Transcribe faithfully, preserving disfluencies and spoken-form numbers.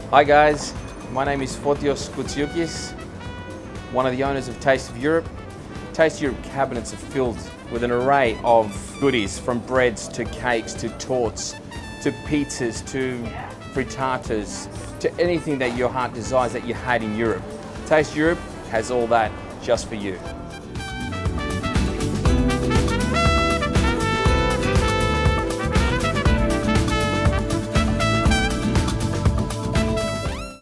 Hi guys, my name is Fotios Koutsiukis, one of the owners of Taste of Europe. Taste of Europe cabinets are filled with an array of goodies, from breads to cakes to tortes to pizzas to frittatas to anything that your heart desires that you had in Europe. Taste of Europe has all that just for you.